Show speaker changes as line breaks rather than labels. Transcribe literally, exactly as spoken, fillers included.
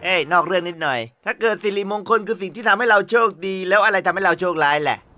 เอ้ยนอกเรื่องนิดหน่อยถ้าเกิดสิริมงคลคือสิ่งที่ทำให้เราโชคดีแล้วอะไรทำให้เราโชคร้ายแหละ